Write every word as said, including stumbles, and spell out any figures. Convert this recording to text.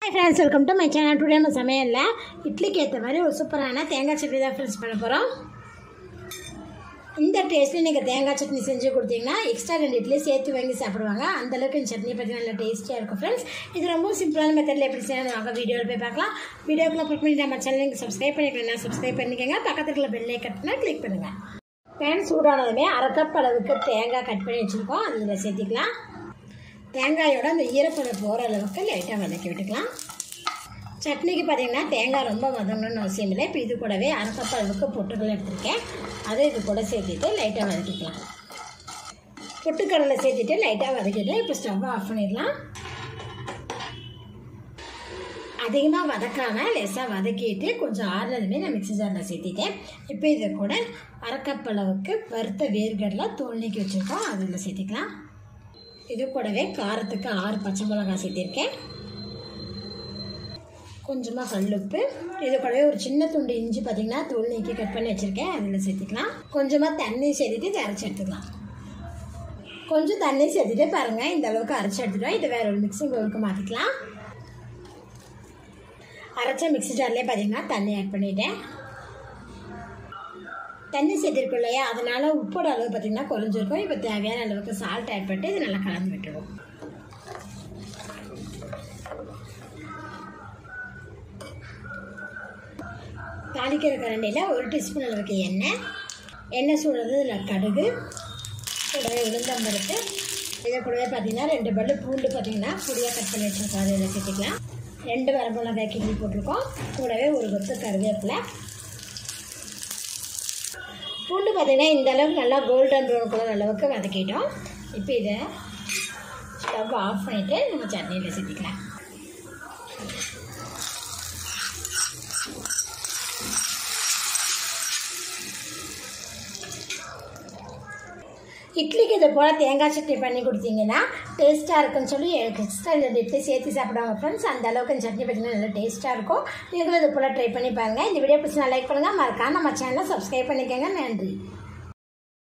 Hi friends, welcome to my channel. Today நம்ம சமையல்ல இட்லிக்கு ஏத்த மாதிரி ஒரு சூப்பரான தேங்காய் சட்னி தான் ஃப்ரெண்ட்ஸ் பண்ண போறோம். இந்த டேஸ்ட்ல நீங்க தேங்காய் சட்னி செஞ்சு கொடுத்தீங்கன்னா எக்ஸ்ட்ரா ரெண்டு இட்லி சேர்த்து வாங்கி சாப்பிடுவாங்க. அந்த அளவுக்கு இந்த சட்னி பத்தி நல்ல டேஸ்டியா இருக்கும் ஃப்ரெண்ட்ஸ். இது ரொம்ப சிம்பிளான மெத்தட்ல எப்படி செய்யணும் வாங்க வீடியோல போய் பார்க்கலாம். வீடியோக்குள்ள கிளிக் பண்ணி நம்ம சேனலுக்கு சப்ஸ்கிரைப் பண்ணிக்கணும். சப்ஸ்கிரைப் பண்ணிக்கங்க. பக்கத்துல உள்ள பெல் ஐகானை கிளிக் பண்ணுங்க. பேன் சூடானதுமே அரை கப் அளவுக்கு தேங்காய் கட் பண்ணி வச்சிருக்கோம். அதுல சேர்த்துக்கலாம். தேங்காயோட அந்த ஈரப்பதம் போகிற அளவுக்கு லைட்டாக வதக்கி விட்டுக்கலாம். சட்னிக்கு பார்த்தீங்கன்னா தேங்காய் ரொம்ப வதங்கணும்னு அவசியம் இல்லை. இப்போ இது கூடவே அரை கப் அளவுக்கு பொட்டுக்கடலை எடுத்துருக்கேன். அதை இது கூட சேர்த்துட்டு லைட்டாக வதக்கிக்கலாம். பொட்டுக்கடலை சேர்த்துட்டு லைட்டாக வதக்கிட்டு இப்போ ஸ்டவ்வை ஆஃப் பண்ணிடலாம். அதிகமாக வதக்காமல் லேசாக வதக்கிட்டு கொஞ்சம் ஆறுனதுமே நான் மிக்ஸி ஜாரில் சேர்த்திட்டேன். இப்போ இதை கூட அரை கப் அளவுக்கு வறுத்த வேர்க்கடலை தோல் நீக்கி வச்சுருக்கோம். அதில் சேர்த்திக்கலாம். இது கூடவே காரத்துக்கு ஆறு பச்சை மிளகாய் சேர்த்திருக்கேன். கொஞ்சமாக கல்லுப்பு, இது கூடவே ஒரு சின்ன துண்டு இஞ்சி பார்த்தீங்கன்னா தோல் நீக்கி கட் பண்ணி வச்சுருக்கேன். அதில் சேர்த்துக்கலாம். கொஞ்சமாக தண்ணி சேர்த்துட்டு இதை அரைச்சி எடுத்துக்கலாம். கொஞ்சம் தண்ணி சேர்த்துட்டு பாருங்கள் இந்த அளவுக்கு அரைச்சி எடுத்துட்டோம். இதை வேற ஒரு மிக்சிங் பவுலுக்கு மாற்றிக்கலாம். அரைச்ச மிக்ஸி ஜார்லேயே பார்த்தீங்கன்னா தண்ணி ஆட் பண்ணிட்டேன். தண்ணி சேர்த்துருக்கோம் இல்லையா, அதனால உப்போட அளவு பார்த்தீங்கன்னா குறைஞ்சிருக்கும். இப்போ தேவையான அளவுக்கு சால்ட் ஆட் பண்ணிட்டு இது நல்லா கலந்து விட்டுருவோம். தாளிக்கிற கரண்டியில் ஒரு டீஸ்பூன் அளவுக்கு எண்ணெய் எண்ணெய் சூடுறது இதில் கடுகு கூடவே உளுந்தம்பருப்பு, இதை கூடவே பார்த்தீங்கன்னா ரெண்டு பல்லு பூண்டு பார்த்தீங்கன்னா பொடியாக கட் பண்ணி வச்சுருக்கோம். அதை இதில் சேர்த்துக்கலாம். ரெண்டு வரமிளகாய் கிள்ளி போட்டிருக்கோம். கூடவே ஒரு கொத்து கருவேப்பிலை. பூண்டு பார்த்தீங்கன்னா இந்த அளவுக்கு நல்லா கோல்டன் ப்ரௌன் கலர் அளவுக்கு வதக்கிட்டோம். இப்போ இதை ஸ்டவ் ஆஃப் பண்ணிவிட்டு நம்ம சட்னியில் சேர்த்துக்கலாம். இட்லிக்கு இது போல் தேங்காய் சட்னி பண்ணி கொடுத்தீங்கன்னா டேஸ்ட்டாக இருக்குன்னு சொல்லி எக்ஸ்ட்ரா இந்த இட்லி சேர்த்து சாப்பிடுவாங்க ஃப்ரெண்ட்ஸ். அந்த அளவுக்கு இந்த சட்னி பார்த்தீங்கன்னா நல்லா டேஸ்ட்டாக இருக்கும். நீங்களும் இது போல் ட்ரை பண்ணி பாருங்கள். இந்த வீடியோ பிடிச்சி நான் லைக் பண்ணுங்கள். மறக்காம நம்ம சேனலை சப்ஸ்கிரைப் பண்ணிக்கோங்க. நன்றி.